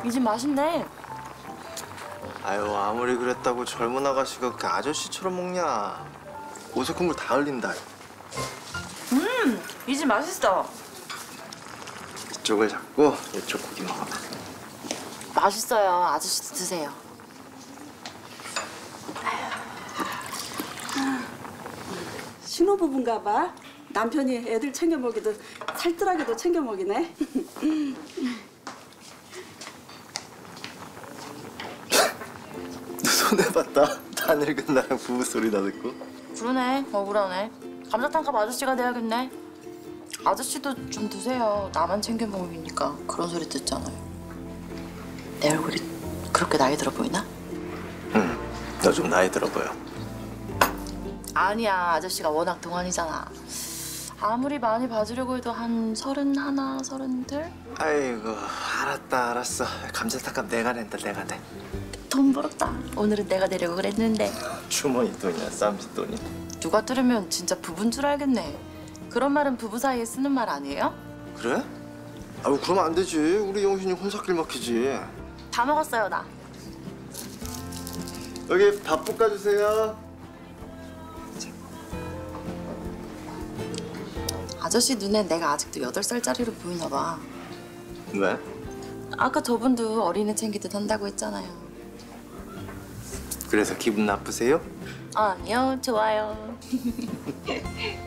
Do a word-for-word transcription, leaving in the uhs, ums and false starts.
이 집 맛있네. 아유, 아무리 그랬다고 젊은 아가씨가 그 아저씨처럼 먹냐. 오색 국물 다 흘린다. 음, 이 집 맛있어. 이쪽을 잡고 이쪽 고기 먹어봐. 맛있어요. 아저씨도 드세요. 신혼부부인가 봐. 남편이 애들 챙겨 먹이도 살뜰하게도 챙겨 먹이네. 손해봤다. 다 늙은 나랑 부부 소리나 듣고. 그러네. 억울하네. 감자탕값 아저씨가 내야겠네. 아저씨도 좀 드세요. 나만 챙겨 먹으니까 그런 소리 듣잖아요. 내 얼굴이 그렇게 나이 들어 보이나? 응, 너 좀 나이 들어 보여. 아니야. 아저씨가 워낙 동안이잖아. 아무리 많이 봐주려고 해도 한 서른 하나, 서른 둘? 아이고, 알았다, 알았어. 감자탕값 내가 낸다, 내가 내. 돈 벌었다. 오늘은 내가 내려고 그랬는데. 주머니 돈이야, 쌈짓 돈이. 누가 들으면 진짜 부부인 줄 알겠네. 그런 말은 부부 사이에 쓰는 말 아니에요? 그래? 아유, 그러면 안 되지. 우리 영신이 혼사길 막히지. 다 먹었어요, 나. 여기 밥 볶아주세요. 아저씨 눈엔 내가 아직도 여덟 살짜리로 보이나 봐. 왜? 아까 저분도 어린애 챙기듯 한다고 했잖아요. 그래서 기분 나쁘세요? 아니요, 좋아요.